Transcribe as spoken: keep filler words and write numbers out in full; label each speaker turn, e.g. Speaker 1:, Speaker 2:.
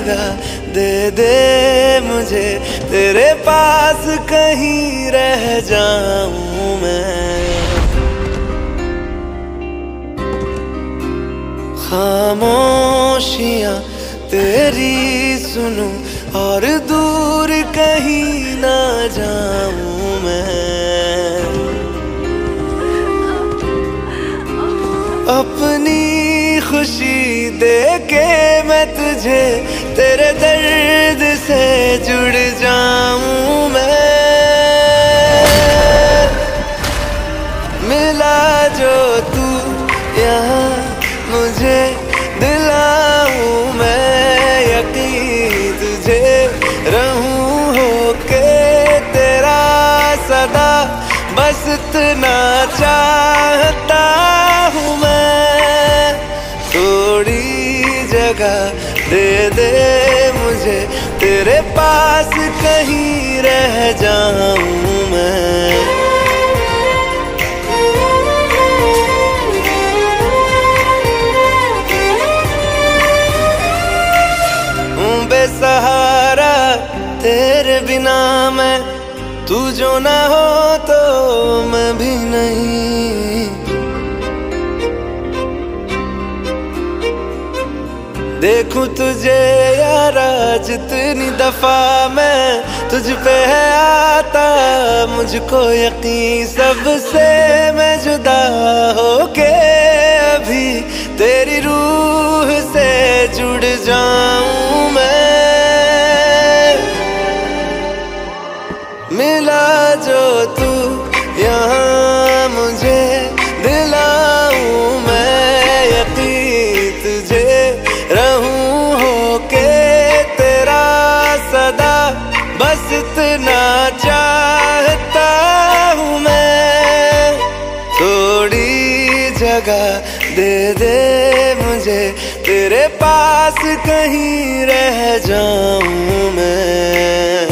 Speaker 1: जगह दे दे मुझे, तेरे पास कहीं रह जाऊं मैं। खामोशियां तेरी सुनूं और दूर कहीं ना जाऊं मैं। अपनी खुशी देके मैं तुझे तेरे दर्द से जुड़ जाऊं मैं। मिला जो तू यहाँ मुझे दिलाऊं मैं यकीन तुझे रहूं होके तेरा सदा, बस इतना चाहता हूँ मैं। थोड़ी जगह दे दे मुझे, तेरे पास कहीं रह जाऊं मैं। बेसहारा तेरे बिना मैं, तू जो ना हो तो मैं भी नहीं। देखूं तुझे यारा जितनी दफा मैं तुझ पे है आता, मुझको यकीन सबसे मैं जुदा होके अभी तेरी रूह से जुड़ जाऊं मैं। मिला जो तू यहाँ मुझे दिलाऊं मैं यकीन तुझे रहूं होके तेरा सदा, बस इतना चाहता हूँ मैं। थोड़ी जगह दे दे मुझे, तेरे पास कहीं रह जाऊं मैं।